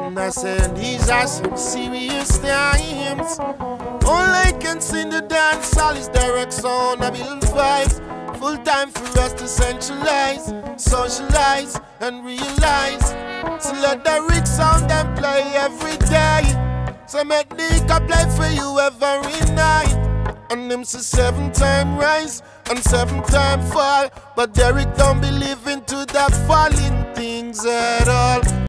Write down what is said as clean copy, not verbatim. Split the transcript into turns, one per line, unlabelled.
I said these are some serious times. All I can sing the dance hall is Derrick sound, I build vibes. Full time for us to centralize, socialize, and realize. So let the Derrick sound them play every day. So make Nico play for you every night. And them say 7-time rise and 7-time fall, but Derrick don't believe into that falling things at all.